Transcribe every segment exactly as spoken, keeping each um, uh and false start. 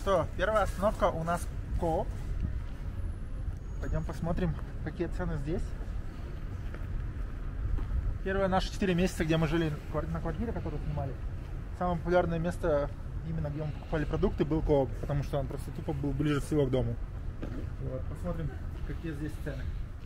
что, первая остановка у нас Кооп. Пойдем посмотрим, какие цены здесь. Первые наши четыре месяца, где мы жили на квартире, которую снимали, самое популярное место, именно где мы покупали продукты, был Кооп, потому что он просто тупо был ближе всего к дому. Вот, посмотрим, какие здесь цены.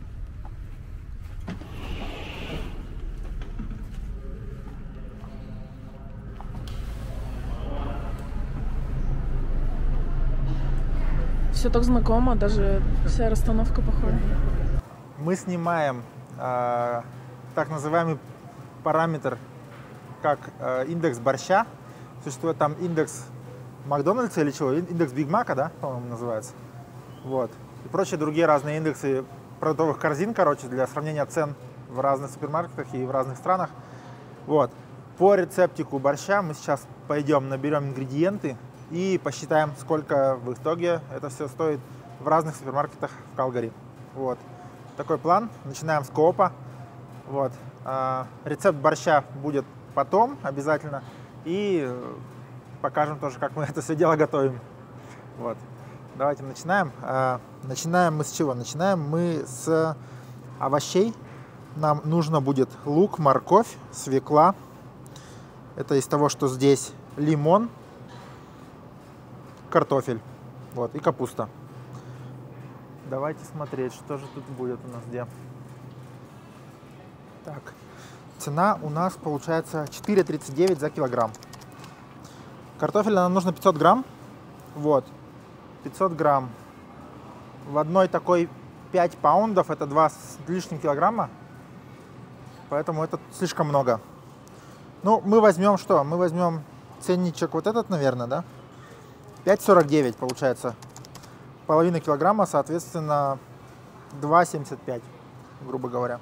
Все так знакомо, даже вся расстановка похожа. Мы снимаем э, так называемый параметр, как э, индекс борща. Существует там индекс Макдональдса или чего? Индекс Биг Мака, да, по-моему, называется. Вот. И прочие другие разные индексы продуктовых корзин, короче, для сравнения цен в разных супермаркетах и в разных странах. Вот. По рецептику борща мы сейчас пойдем, наберем ингредиенты и посчитаем, сколько в итоге это все стоит в разных супермаркетах в Калгари. Вот. Такой план. Начинаем с Коопа. Вот. А, рецепт борща будет потом обязательно. И покажем тоже, как мы это все дело готовим. Вот. Давайте начинаем. А, начинаем мы с чего? Начинаем мы с овощей. Нам нужно будет лук, морковь, свекла. Это из того, что здесь лимон, картофель, вот, и капуста. Давайте смотреть, что же тут будет у нас где. Так, цена у нас получается четыре тридцать девять за килограмм. Картофеля нам нужно пятьсот грамм. Вот, пятьсот грамм. В одной такой пять паундов, это два с лишним килограмма. Поэтому это слишком много. Ну, мы возьмем что? Мы возьмем ценничек вот этот, наверное, да? пять сорок девять получается. Половина килограмма, соответственно, два семьдесят пять, грубо говоря.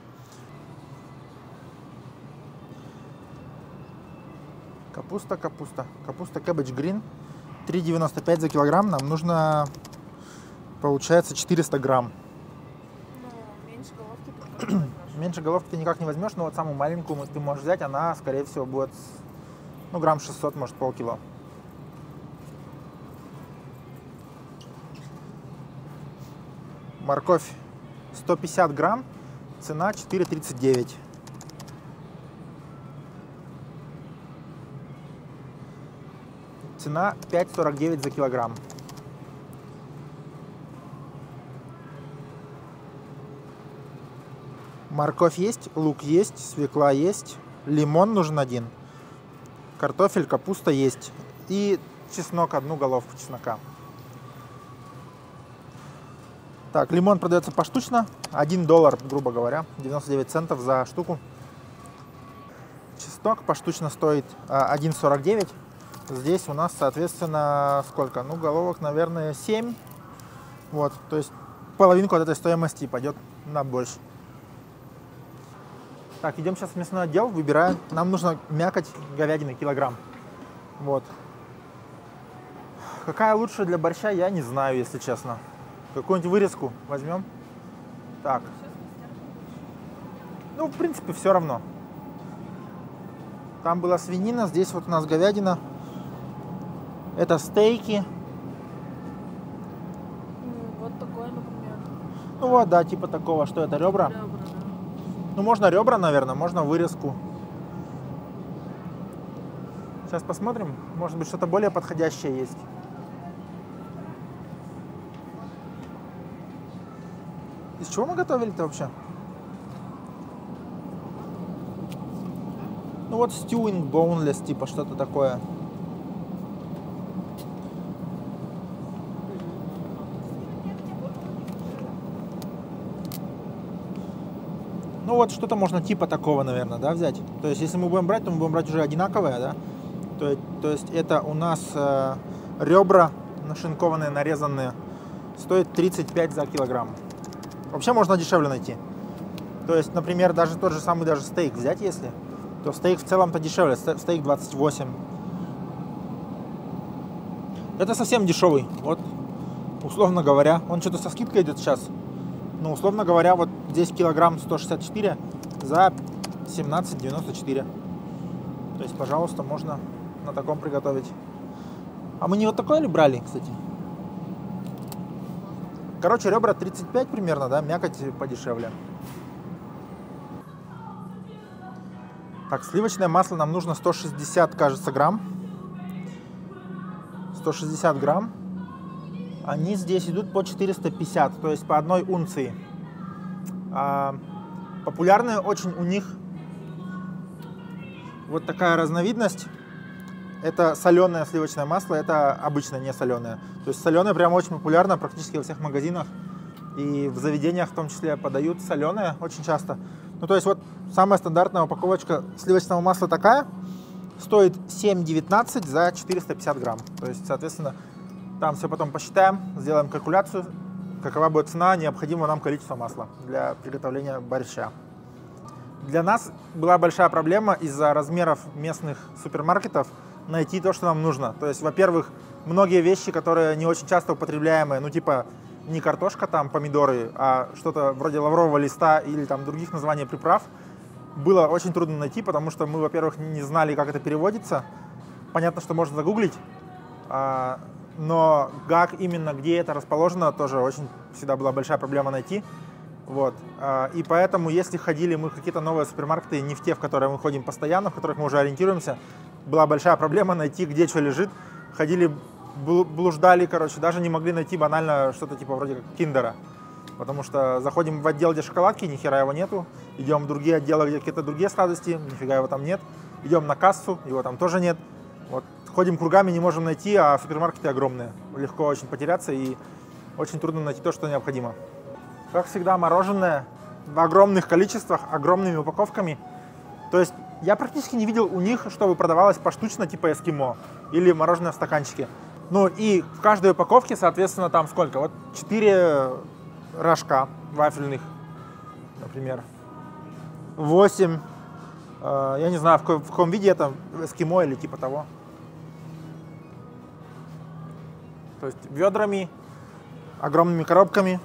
Капуста, капуста. Капуста Cabbage Green. три девяносто пять за килограмм. Нам нужно, получается, четыреста грамм. Ну, меньше головки ты никак не возьмешь. Меньше головки ты никак не возьмешь, но вот самую маленькую ты можешь взять. Она, скорее всего, будет, ну, грамм шестьсот, может, полкило. Морковь сто пятьдесят грамм, цена четыре тридцать девять. Цена пять сорок девять за килограмм. Морковь есть, лук есть, свекла есть, лимон нужен один, картофель, капуста есть и чеснок, одну головку чеснока. Так, лимон продается поштучно, один доллар, грубо говоря, девяносто девять центов за штуку. Чеснок поштучно стоит один сорок девять. Здесь у нас, соответственно, сколько? Ну, головок, наверное, семь. Вот, то есть половинку от этой стоимости пойдет на больше. Так, идем сейчас в мясной отдел, выбираем. Нам нужно мякоть говядины, килограмм. Вот. Какая лучше для борща, я не знаю, если честно. Какую-нибудь вырезку возьмем. Так. Ну, в принципе, все равно. Там была свинина, здесь вот у нас говядина. Это стейки. Вот такое, например. Ну вот, да, типа такого. Что это, ребра? Ребра, да. Ну, можно ребра, наверное, можно вырезку. Сейчас посмотрим. Может быть, что-то более подходящее есть. Из чего мы готовили-то вообще? Ну вот stewing boneless, типа что-то такое. Ну вот что-то можно типа такого, наверное, да, взять. То есть если мы будем брать, то мы будем брать уже одинаковое, да. То, то есть это у нас э, ребра нашинкованные, нарезанные. Стоит тридцать пять за килограмм. Вообще можно дешевле найти. То есть, например, даже тот же самый даже стейк взять, если, то стейк в целом-то дешевле. Стейк двадцать восемь. Это совсем дешевый. Вот, условно говоря, он что-то со скидкой идет сейчас. Ну, условно говоря, вот здесь килограмм сто шестьдесят четыре за семнадцать девяносто четыре. То есть, пожалуйста, можно на таком приготовить. А мы не вот такое ли брали, кстати? Короче, ребра тридцать пять примерно, да, мякоть подешевле. Так, сливочное масло нам нужно сто шестьдесят, кажется, грамм. сто шестьдесят грамм. Они здесь идут по четыреста пятьдесят, то есть по одной унции. А, популярная очень у них вот такая разновидность. Это соленое сливочное масло, это обычно не соленое. То есть соленое прям очень популярно практически во всех магазинах. И в заведениях в том числе подают соленое очень часто. Ну, то есть вот самая стандартная упаковочка сливочного масла такая. Стоит семь девятнадцать за четыреста пятьдесят грамм. То есть, соответственно, там все потом посчитаем, сделаем калькуляцию, какова будет цена необходимого нам количества масла для приготовления борща. Для нас была большая проблема из-за размеров местных супермаркетов найти то, что нам нужно. То есть, во-первых, многие вещи, которые не очень часто употребляемые, ну типа не картошка, там помидоры, а что-то вроде лаврового листа или там других названий приправ, было очень трудно найти, потому что мы, во-первых, не знали, как это переводится. Понятно, что можно загуглить, но как именно, где это расположено, тоже очень всегда была большая проблема найти. Вот. И поэтому, если ходили мы в какие-то новые супермаркеты, не в те, в которые мы ходим постоянно, в которых мы уже ориентируемся, была большая проблема найти, где что лежит. Ходили, блуждали, короче, даже не могли найти банально что-то типа вроде как киндера. Потому что заходим в отдел, где шоколадки, ни хера его нету. Идем в другие отделы, где какие-то другие сладости, нифига его там нет. Идем на кассу, его там тоже нет. Вот. Ходим кругами, не можем найти, а супермаркеты огромные. Легко очень потеряться и очень трудно найти то, что необходимо. Как всегда, мороженое в огромных количествах, огромными упаковками. То есть я практически не видел у них, чтобы продавалось поштучно, типа эскимо или мороженое в стаканчике. Ну и в каждой упаковке, соответственно, там сколько? Вот четыре рожка вафельных, например. восемь. Э, я не знаю, в каком, в каком виде это, эскимо или типа того. То есть ведрами, огромными коробками.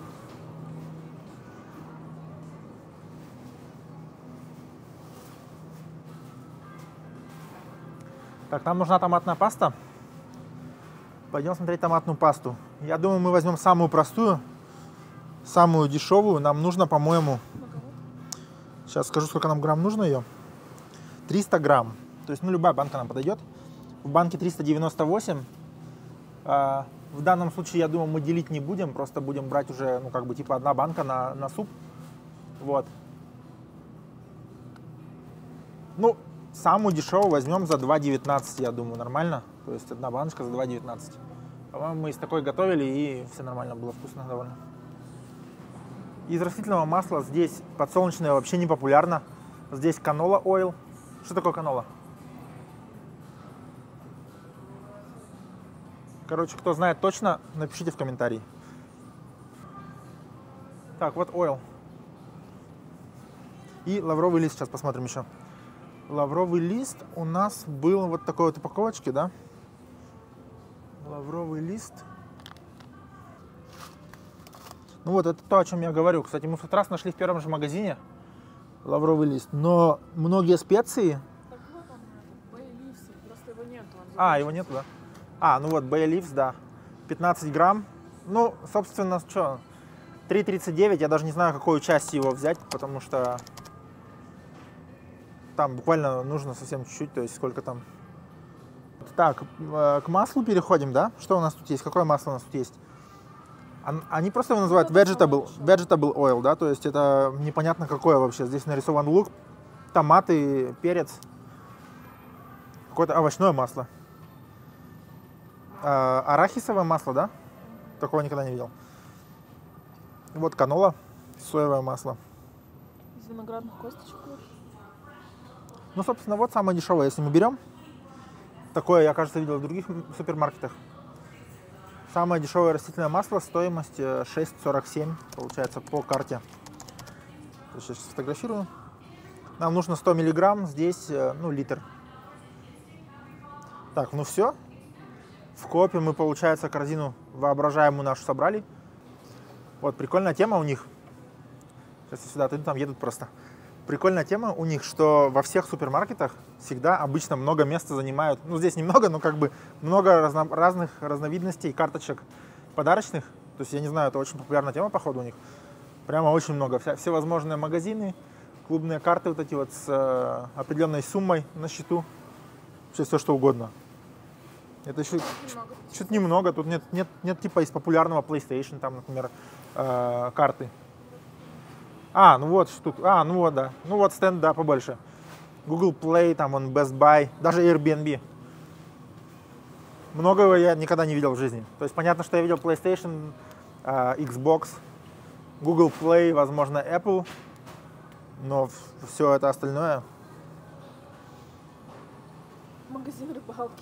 Так, нам нужна томатная паста. Пойдем смотреть томатную пасту. Я думаю, мы возьмем самую простую, самую дешевую. Нам нужно, по-моему, сейчас скажу, сколько нам грамм нужно ее. триста грамм. То есть, ну, любая банка нам подойдет. В банке триста девяносто восемь. В данном случае, я думаю, мы делить не будем. Просто будем брать уже, ну, как бы, типа одна банка на, на суп. Вот. Ну, самую дешевую возьмем за два девятнадцать, я думаю, нормально. То есть одна баночка за два девятнадцать. По-моему, мы из такой готовили, и все нормально было, вкусно довольно. Из растительного масла здесь подсолнечное вообще не популярно. Здесь канола ойл. Что такое канола? Короче, кто знает точно, напишите в комментарии. Так, вот ойл. И лавровый лист, сейчас посмотрим еще. Лавровый лист у нас был вот такой вот упаковочке, да? Лавровый лист. Ну вот, это то, о чем я говорю. Кстати, мы в тот раз нашли в первом же магазине лавровый лист. Но многие специи... Так вот он, Bay Leaves, просто его нету. А, его нету, да? А, ну вот, Bay Leaves, да. пятнадцать грамм. Ну, собственно, что? три тридцать девять. Я даже не знаю, какую часть его взять, потому что... Там буквально нужно совсем чуть-чуть, то есть сколько там. Так, к маслу переходим, да? Что у нас тут есть? Какое масло у нас тут есть? Они просто его называют vegetable, vegetable oil, да? То есть это непонятно какое вообще. Здесь нарисован лук, томаты, перец. Какое-то овощное масло. Арахисовое масло, да? Такого никогда не видел. Вот канола, соевое масло. Из виноградных косточек. Ну, собственно, вот самое дешевое, если мы берем. Такое, я, кажется, видел в других супермаркетах. Самое дешевое растительное масло, стоимость шесть сорок семь, получается, по карте. Сейчас сфотографирую. Нам нужно сто миллиграмм, здесь, ну, литр. Так, ну все. В коопе мы, получается, корзину воображаемую нашу собрали. Вот, прикольная тема у них. Сейчас я сюда отойду, там едут просто. Прикольная тема у них, что во всех супермаркетах всегда обычно много места занимают. Ну, здесь немного, но как бы много разно, разных разновидностей карточек подарочных. То есть я не знаю, это очень популярная тема, походу, у них. Прямо очень много. Вся, все возможные магазины, клубные карты вот эти вот с э, определенной суммой на счету. Вообще все что угодно. Это еще чуть немного. Тут нет, нет, нет типа из популярного PlayStation, там, например, э, карты. А, ну вот штука. А, ну вот, да. Ну вот стенд, да, побольше. Google Play, там он Best Buy, даже Airbnb. Многого я никогда не видел в жизни. То есть понятно, что я видел PlayStation, э, Xbox, Google Play, возможно, Apple, но все это остальное. Магазин рыбалки.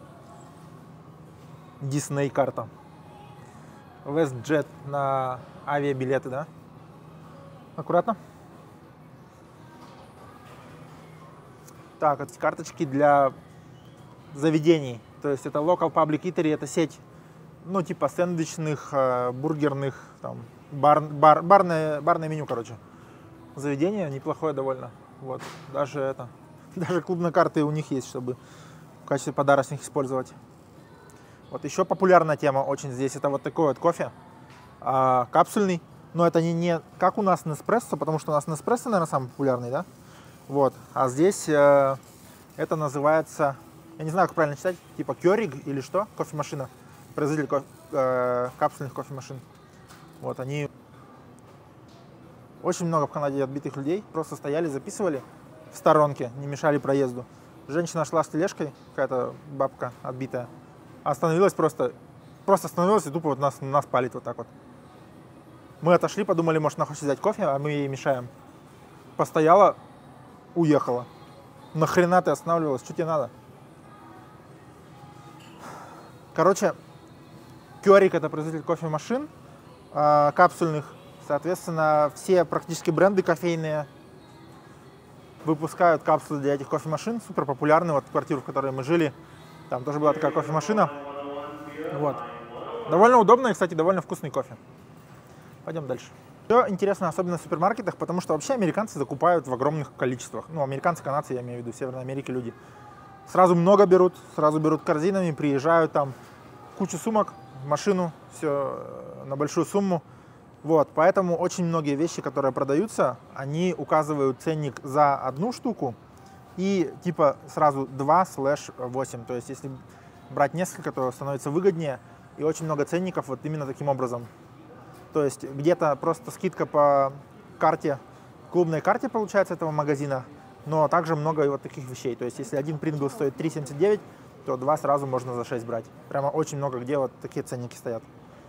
Disney карта. WestJet на авиабилеты, да? Аккуратно. Так, эти карточки для заведений. То есть это Local Public Eatery, это сеть, ну, типа сэндвичных, э, бургерных, там, бар, бар, барное, барное меню, короче. Заведение неплохое довольно. Вот, даже это, даже клубные карты у них есть, чтобы в качестве подарочных использовать. Вот еще популярная тема очень здесь, это вот такой вот кофе, э, капсульный. Но это не, не как у нас Nespresso, потому что у нас Nespresso, наверное, самый популярный, да? Вот, а здесь э, это называется, я не знаю, как правильно читать, типа Keurig или что, кофемашина, производитель кофе, э, капсульных кофемашин. Вот, они, очень много в Канаде отбитых людей, просто стояли, записывали в сторонке, не мешали проезду. Женщина шла с тележкой, какая-то бабка отбитая, остановилась просто, просто остановилась и тупо вот нас, нас палит вот так вот. Мы отошли, подумали, может, она хочет взять кофе, а мы ей мешаем. Постояла, уехала. Нахрена ты останавливалась? Что тебе надо? Короче, Keurig — это производитель кофемашин э, капсульных. Соответственно, все практически бренды кофейные выпускают капсулы для этих кофемашин. Супер популярны. Вот квартиру, в которой мы жили, там тоже была такая кофемашина. Вот. Довольно удобно и, кстати, довольно вкусный кофе. Пойдем дальше. Все интересно, особенно в супермаркетах, потому что вообще американцы закупают в огромных количествах. Ну, американцы, канадцы, я имею в виду, в Северной Америке люди. Сразу много берут, сразу берут корзинами, приезжают там, кучу сумок в машину, все на большую сумму. Вот, поэтому очень многие вещи, которые продаются, они указывают ценник за одну штуку и типа сразу два слэш восемь. То есть если брать несколько, то становится выгоднее. И очень много ценников вот именно таким образом. То есть где-то просто скидка по карте, клубной карте получается этого магазина, но также много и вот таких вещей. То есть если один Pringles стоит три семьдесят девять, то два сразу можно за шесть брать. Прямо очень много где вот такие ценники стоят.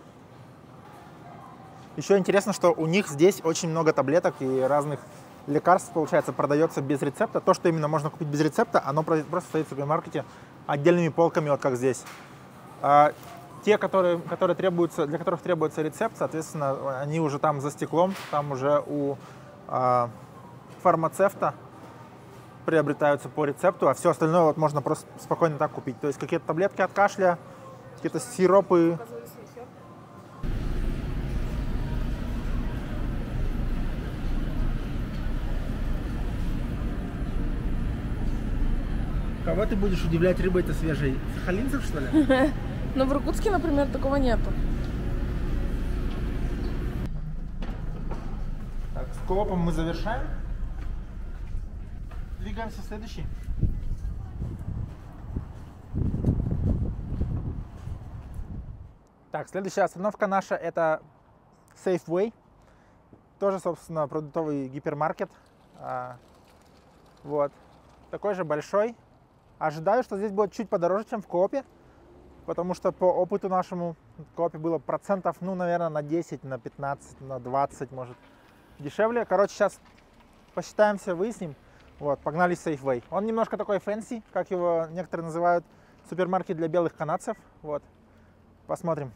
Еще интересно, что у них здесь очень много таблеток и разных лекарств, получается, продается без рецепта. То, что именно можно купить без рецепта, оно просто стоит в супермаркете отдельными полками, вот как здесь. Те, которые, которые требуются, для которых требуется рецепт, соответственно, они уже там за стеклом, там уже у э, фармацевта приобретаются по рецепту, а все остальное вот можно просто спокойно так купить. То есть какие-то таблетки от кашля, какие-то сиропы. Кого ты будешь удивлять рыбой-то свежей? Сахалинцев, что ли? Но в Иркутске, например, такого нету. Так, с коопом мы завершаем. Двигаемся в следующий. Так, следующая остановка наша — это Safeway. Тоже, собственно, продуктовый гипермаркет. А, вот. Такой же большой. Ожидаю, что здесь будет чуть подороже, чем в коопе. Потому что по опыту нашему в коопе было процентов, ну, наверное, на десять, на пятнадцать, на двадцать, может, дешевле. Короче, сейчас посчитаем все, выясним. Вот, погнали в Safeway. Он немножко такой фэнси, как его некоторые называют, супермаркет для белых канадцев. Вот, посмотрим.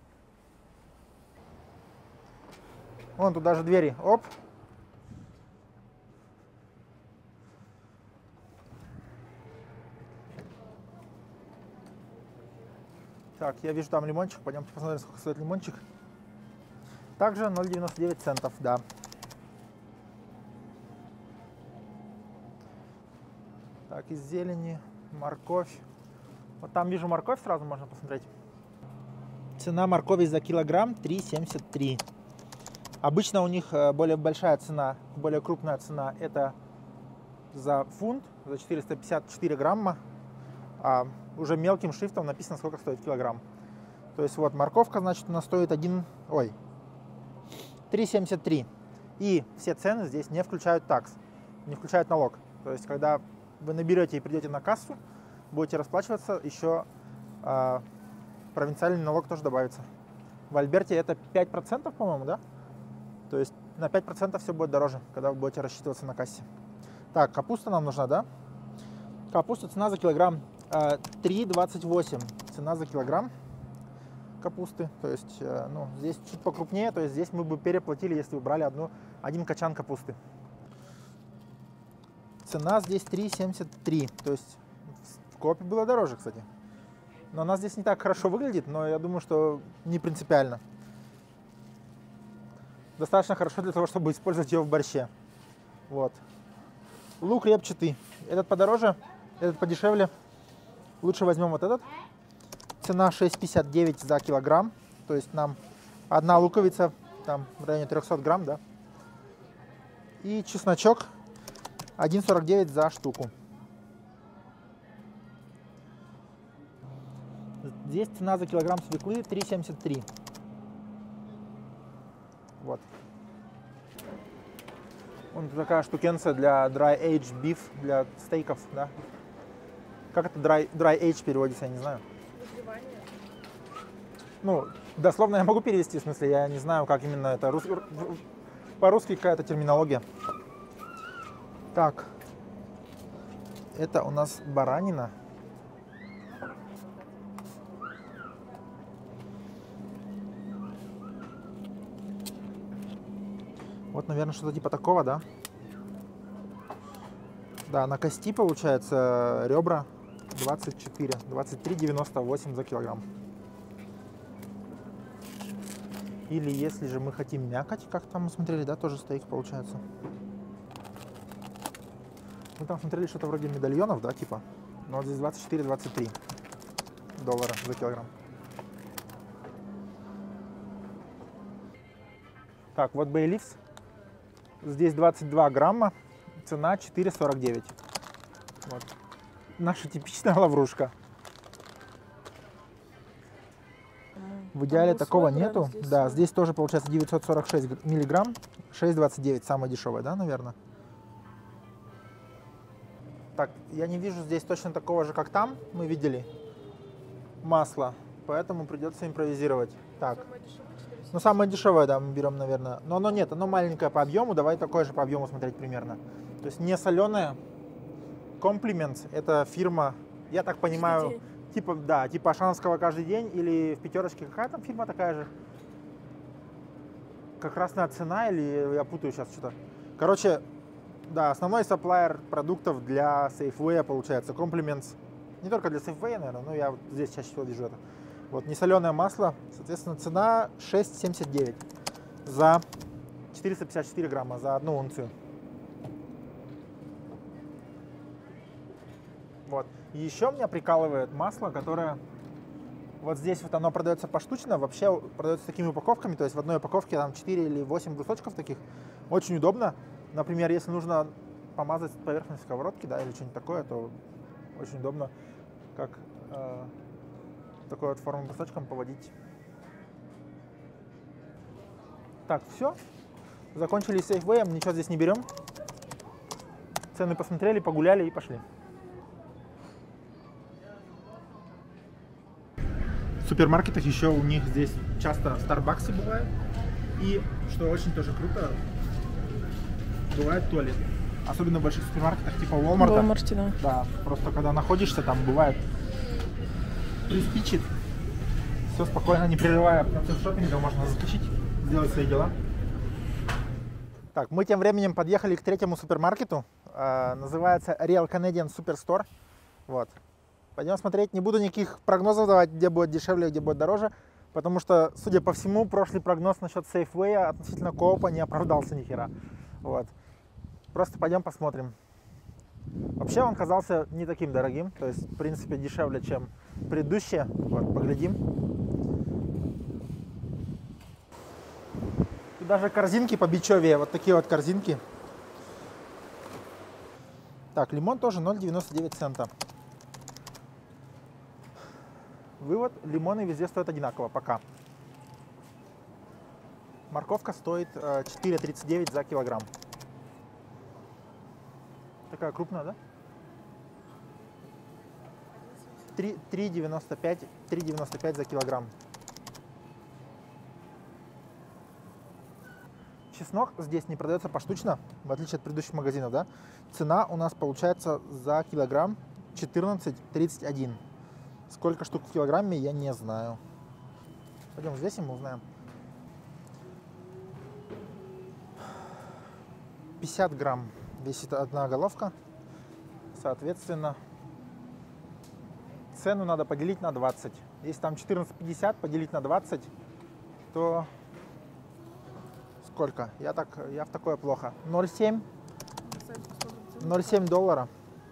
Вон тут даже двери. Оп. Так, я вижу там лимончик. Пойдемте посмотрим, сколько стоит лимончик. Также ноль девяносто девять центов, да. Так, из зелени, морковь. Вот там вижу морковь, сразу можно посмотреть. Цена моркови за килограмм три семьдесят три. Обычно у них более большая цена, более крупная цена это за фунт, за четыреста пятьдесят четыре грамма. А уже мелким шрифтом написано, сколько стоит килограмм. То есть вот морковка, значит, у нас стоит один, ой, три семьдесят три. И все цены здесь не включают такс, не включают налог. То есть когда вы наберете и придете на кассу, будете расплачиваться, еще э, провинциальный налог тоже добавится. В Альберте это пять процентов, по-моему, да? То есть на пять процентов все будет дороже, когда вы будете рассчитываться на кассе. Так, капуста нам нужна, да? Капуста, цена за килограмм э, три двадцать восемь. Цена за килограмм капусты. То есть, э, ну, здесь чуть покрупнее, то есть здесь мы бы переплатили, если бы брали одну, один качан капусты. Цена здесь три семьдесят три. То есть в Коопе было дороже, кстати. Но она здесь не так хорошо выглядит, но я думаю, что не принципиально. Достаточно хорошо для того, чтобы использовать ее в борще. Вот. Лук репчатый. Этот подороже, этот подешевле. Лучше возьмем вот этот. Цена шесть пятьдесят девять за килограмм. То есть нам одна луковица, там в районе трехсот грамм, да. И чесночок один сорок девять за штуку. Здесь цена за килограмм свеклы три семьдесят три. Вот. Вот такая штукенция для dry aged beef, для стейков, да. Как это dry, dry aged переводится, я не знаю. Ну, дословно я могу перевести, в смысле, я не знаю, как именно это. Рус... По-русски какая-то терминология. Так, это у нас баранина. Вот, наверное, что-то типа такого, да? Да, на кости получается ребра двадцать четыре, двадцать три девяносто восемь за килограмм. Или если же мы хотим мякоть, как там мы смотрели, да, тоже стейк получается. Мы там смотрели что-то вроде медальонов, да, типа. Но вот здесь двадцать четыре двадцать три доллара за килограмм. Так, вот Bay Leaves. Здесь двадцать два грамма, цена четыре сорок девять. Вот. Наша типичная лаврушка. В идеале Там такого свой нету. здесь Да, свой. здесь тоже получается девятьсот сорок шесть миллиграмм, шесть двадцать девять, самая дешевая, да, наверное? Так, я не вижу здесь точно такого же, как там мы видели, масла, поэтому придется импровизировать. Так, ну самое дешевое, да, мы берем, наверное, но оно нет, оно маленькое по объему, давай такое же по объему смотреть примерно. То есть не соленое. Compliments, это фирма, я так понимаю, типа, да, типа Ашановского каждый день или в пятерочке, какая там фирма такая же? Как красная цена или я путаю сейчас что-то? Короче, да, основной сапплайер продуктов для Safeway получается, Compliments. Не только для Safeway, наверное, но я вот здесь чаще всего вижу это. Вот, несоленое масло, соответственно, цена шесть семьдесят девять за четыреста пятьдесят четыре грамма, за одну унцию. Вот. И еще меня прикалывает масло, которое вот здесь вот оно продается поштучно, вообще продается такими упаковками, то есть в одной упаковке там четыре или восемь брусочков таких. Очень удобно. Например, если нужно помазать поверхность сковородки, да, или что-нибудь такое, то очень удобно, как э, такой вот форму брусочком поводить. Так, все. Закончили с Safeway, ничего здесь не берем. Цены посмотрели, погуляли и пошли. В супермаркетах еще у них здесь часто Старбаксы бывают. И, что очень тоже круто, бывает туалет. Особенно в больших супермаркетах, типа Walmart. Walmart, да. Да, просто когда находишься, там бывает приспичит. Все спокойно, не прерывая процесс шопинга, можно заскочить, сделать свои дела. Так, мы тем временем подъехали к третьему супермаркету. Э, называется Real Canadian Superstore. Вот. Пойдем смотреть. Не буду никаких прогнозов давать, где будет дешевле, где будет дороже. Потому что, судя по всему, прошлый прогноз насчет Safeway относительно Коопа не оправдался ни хера. Вот. Просто пойдем посмотрим. Вообще он казался не таким дорогим. То есть, в принципе, дешевле, чем предыдущие. Вот, поглядим. Даже корзинки побичевее. Вот такие вот корзинки. Так, лимон тоже ноль девяносто девять цента. Вывод. Лимоны везде стоят одинаково пока. Морковка стоит четыре тридцать девять за килограмм. Такая крупная, да? три девяносто пять за килограмм. Чеснок здесь не продается поштучно, в отличие от предыдущих магазинов, да? Цена у нас получается за килограмм четырнадцать тридцать один. Сколько штук в килограмме, я не знаю. Пойдем взвесим, мы узнаем. пятьдесят грамм весит одна головка. Соответственно, цену надо поделить на двадцать. Если там четырнадцать пятьдесят поделить на двадцать, то сколько? Я так, я в такое плохо. ноль семь доллара.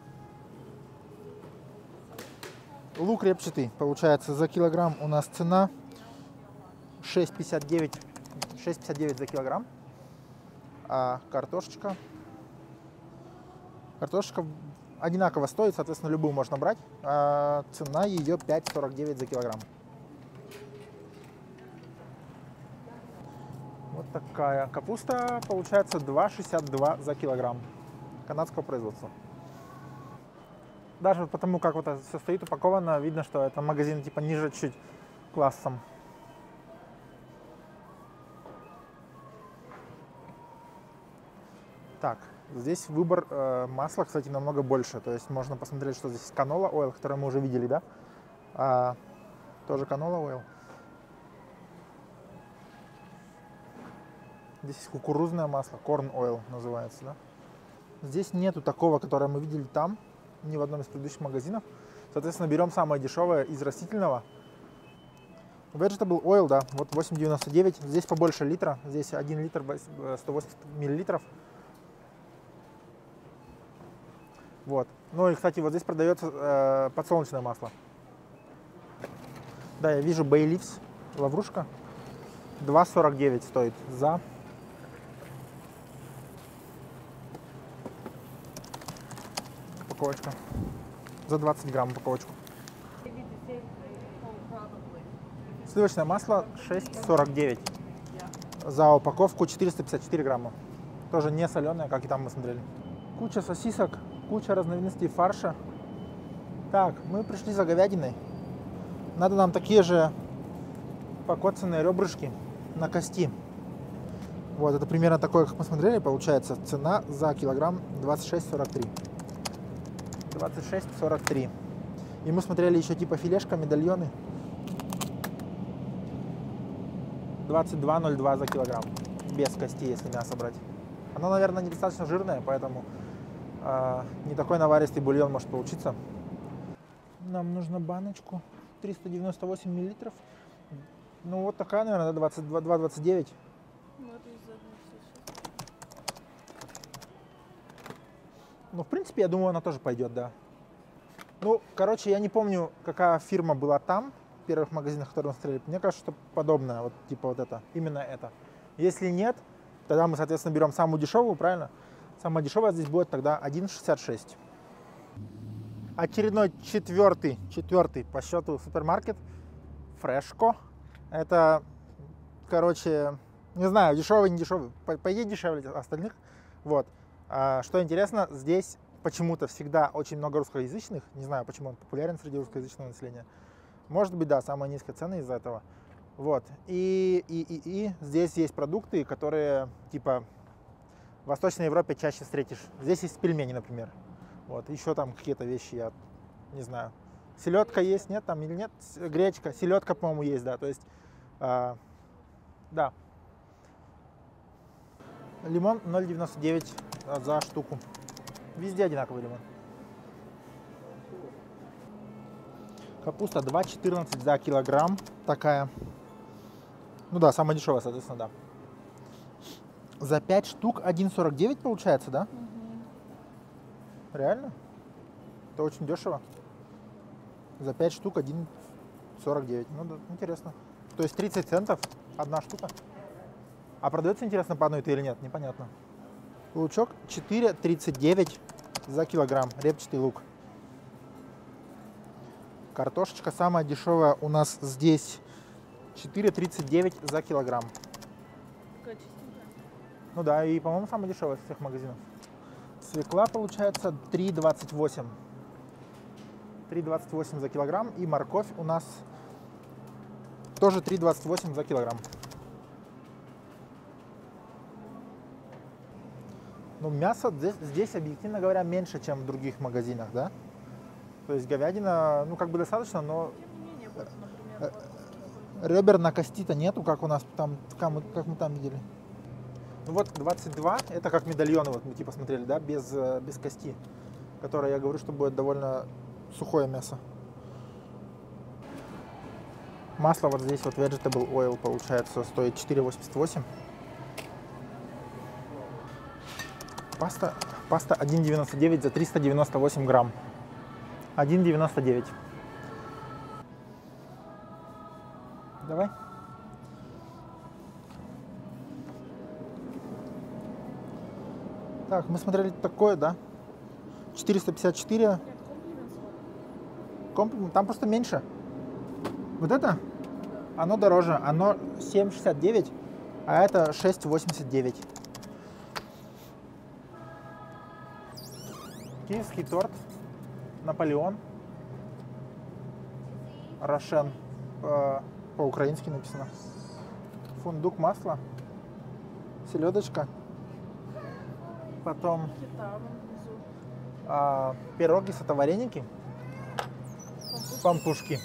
Лук репчатый, получается, за килограмм у нас цена шесть пятьдесят девять за килограмм. А картошечка, картошечка одинаково стоит, соответственно, любую можно брать. А цена ее пять сорок девять за килограмм. Вот такая капуста, получается два шестьдесят два за килограмм канадского производства. Даже потому, как вот это все стоит упаковано, видно, что это магазин типа ниже чуть классом. Так, здесь выбор э, масла, кстати, намного больше. То есть можно посмотреть, что здесь канола ойл, который мы уже видели, да? А, тоже канола ойл. Здесь есть кукурузное масло, corn oil называется, да? Здесь нету такого, которое мы видели там, ни в одном из предыдущих магазинов. Соответственно, берем самое дешевое из растительного. Vegetable oil, да, вот восемь девяносто девять. Здесь побольше литра, здесь один литр сто восемьдесят миллилитров. Вот. Ну и, кстати, вот здесь продается э, подсолнечное масло. Да, я вижу Bay Leaves, лаврушка. два сорок девять стоит за упаковочка. За двадцать грамм упаковочку. Сливочное масло шесть сорок девять за упаковку, четыреста пятьдесят четыре грамма. Тоже не соленое, как и там мы смотрели. Куча сосисок, куча разновидностей фарша. Так, мы пришли за говядиной. Надо нам такие же покоцанные ребрышки на кости. Вот, это примерно такое, как мы смотрели, получается. Цена за килограмм двадцать шесть сорок три. двадцать шесть сорок три. И мы смотрели еще типа филешка, медальоны. двадцать два ноль два за килограмм. Без кости, если мясо брать. Оно, наверное, недостаточно жирное, поэтому э, не такой наваристый бульон может получиться. Нам нужно баночку триста девяносто восемь миллилитров. Ну вот такая, наверное, двадцать два двадцать девять. Ну, в принципе, я думаю, она тоже пойдет, да. Ну, короче, я не помню, какая фирма была там, в первых магазинах, которые мы смотрели. Мне кажется, что подобное, вот типа вот это, именно это. Если нет, тогда мы, соответственно, берем самую дешевую, правильно? Самая дешевая здесь будет тогда один шестьдесят шесть. Очередной четвертый, четвертый по счету супермаркет. Фрешко. Это, короче, не знаю, дешевый, не дешевый. По, по идее, дешевле остальных. Вот. А, что интересно, здесь почему-то всегда очень много русскоязычных. Не знаю, почему он популярен среди русскоязычного населения. Может быть, да, самая низкая цена из-за этого. Вот. И, и, и, и здесь есть продукты, которые, типа, в Восточной Европе чаще встретишь. Здесь есть пельмени, например. Вот. Еще там какие-то вещи, я не знаю. Селедка есть, нет там или нет? Гречка, селедка, по-моему, есть, да. То есть, э, да. Лимон ноль девяносто девять за штуку. Везде одинаковый лимон. Капуста два четырнадцать за килограмм. Такая. Ну да, самая дешевая, соответственно, да. За пять штук один сорок девять получается, да? Угу. Реально? Это очень дешево. За пять штук один сорок девять. Ну да, интересно. То есть тридцать центов одна штука. А продается, интересно, по одной или нет, непонятно. Лучок четыре тридцать девять за килограмм, репчатый лук. Картошечка самая дешевая у нас здесь четыре тридцать девять за килограмм. Такая чистенькая. Ну да, и, по-моему, самая дешевая из всех магазинов. Свекла получается три двадцать восемь. три двадцать восемь за килограмм. И морковь у нас тоже три двадцать восемь за килограмм. Ну, мясо здесь, здесь, объективно говоря, меньше, чем в других магазинах, да? То есть говядина, ну, как бы достаточно, но Мнение больше, например, вот. ребер на кости-то нету, как у нас там, как мы, как мы там видели. Ну вот двадцать два, это как медальоны, вот мы типа смотрели, да, без, без кости, которое я говорю, что будет довольно сухое мясо. Масло вот здесь, вот vegetable oil, получается, стоит четыре восемьдесят восемь. Паста, паста один девяносто девять за триста девяносто восемь грамм. один девяносто девять. Давай. Так, мы смотрели такое, да? четыреста пятьдесят четыре. Нет, комплимент свой. Комплимент, там просто меньше. Вот это? Оно дороже. Оно семь шестьдесят девять, а это шесть восемьдесят девять. Киевский торт. Наполеон. Рошен. По- По-украински написано. Фундук, масло. Селедочка. Потом Кита вон внизу. а, пироги, сотовареники. Пампушки.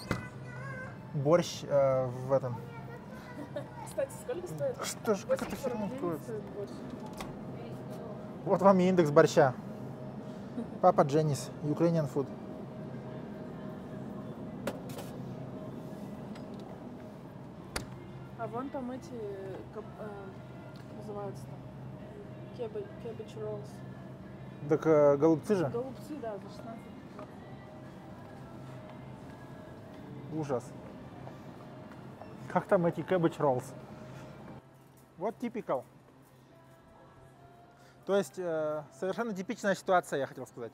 Борщ э, в этом. Кстати, сколько стоит? Что ж, как это все равно восемь стоит? стоит больше. Вот вам и индекс борща. Папа Дженнис, Ukrainian food. А вон там эти, как, э, как называются-то? Кебы, кебич роллс. Так э, голубцы же. Голубцы, да, за шестнадцать. Ужас. Как там эти cabbage rolls? Вот typical. То есть э, совершенно типичная ситуация, я хотел сказать.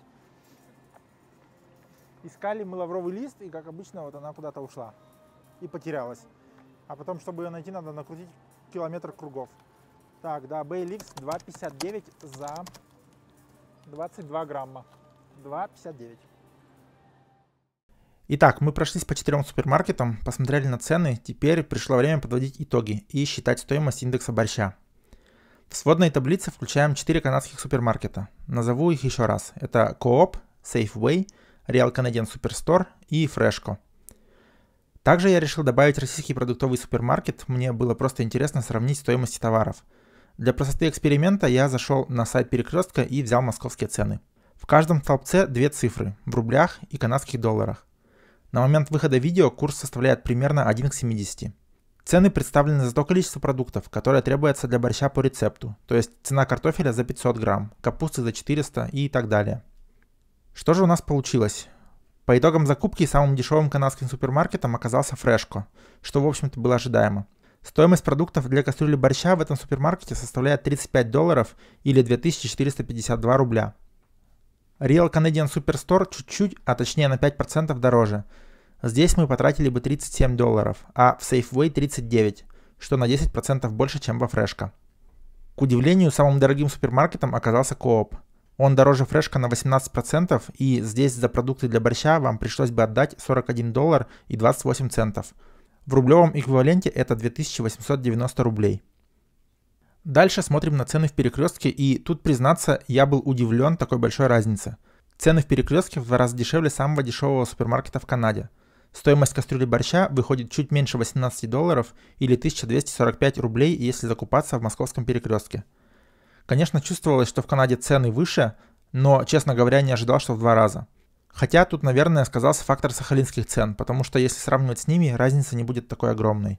Искали мы лавровый лист, и как обычно, вот она куда-то ушла и потерялась. А потом, чтобы ее найти, надо накрутить километр кругов. Так, да, Bay Leaves два пятьдесят девять за двадцать два грамма. два пятьдесят девять. Итак, мы прошлись по четырем супермаркетам, посмотрели на цены, теперь пришло время подводить итоги и считать стоимость индекса борща. В сводной таблице включаем четыре канадских супермаркета. Назову их еще раз. Это Coop, Safeway, Real Canadian Superstore и Freshco. Также я решил добавить российский продуктовый супермаркет, мне было просто интересно сравнить стоимости товаров. Для простоты эксперимента я зашел на сайт Перекрестка и взял московские цены. В каждом столбце две цифры в рублях и канадских долларах. На момент выхода видео курс составляет примерно один к семидесяти. Цены представлены за то количество продуктов, которое требуется для борща по рецепту, то есть цена картофеля за пятьсот грамм, капусты за четыреста и так далее. Что же у нас получилось? По итогам закупки самым дешевым канадским супермаркетом оказался Freshco, что в общем-то было ожидаемо. Стоимость продуктов для кастрюли борща в этом супермаркете составляет тридцать пять долларов или две тысячи четыреста пятьдесят два рубля. Real Canadian Superstore чуть-чуть, а точнее на пять процентов дороже. Здесь мы потратили бы тридцать семь долларов, а в Safeway тридцать девять, что на десять процентов больше, чем во Freshco. К удивлению, самым дорогим супермаркетом оказался Coop. Он дороже Freshco на восемнадцать процентов, и здесь за продукты для борща вам пришлось бы отдать сорок один доллар и двадцать восемь центов. В рублевом эквиваленте это две тысячи восемьсот девяносто рублей. Дальше смотрим на цены в Перекрестке, и тут, признаться, я был удивлен такой большой разнице. Цены в Перекрестке в два раза дешевле самого дешевого супермаркета в Канаде. Стоимость кастрюли борща выходит чуть меньше восемнадцати долларов или тысяча двести сорок пять рублей, если закупаться в московском Перекрестке. Конечно, чувствовалось, что в Канаде цены выше, но, честно говоря, не ожидал, что в два раза. Хотя тут, наверное, сказался фактор сахалинских цен, потому что если сравнивать с ними, разница не будет такой огромной.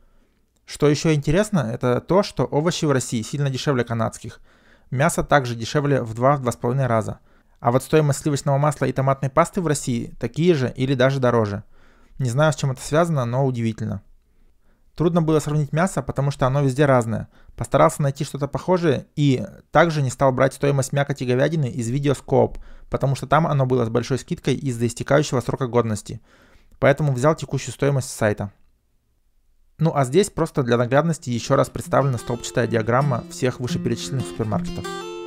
Что еще интересно, это то, что овощи в России сильно дешевле канадских. Мясо также дешевле в два-два с половиной раза. А вот стоимость сливочного масла и томатной пасты в России такие же или даже дороже. Не знаю, с чем это связано, но удивительно. Трудно было сравнить мясо, потому что оно везде разное. Постарался найти что-то похожее и также не стал брать стоимость мякоти говядины из видеоскоп, потому что там оно было с большой скидкой из-за истекающего срока годности. Поэтому взял текущую стоимость с сайта. Ну а здесь просто для наглядности еще раз представлена столбчатая диаграмма всех вышеперечисленных супермаркетов.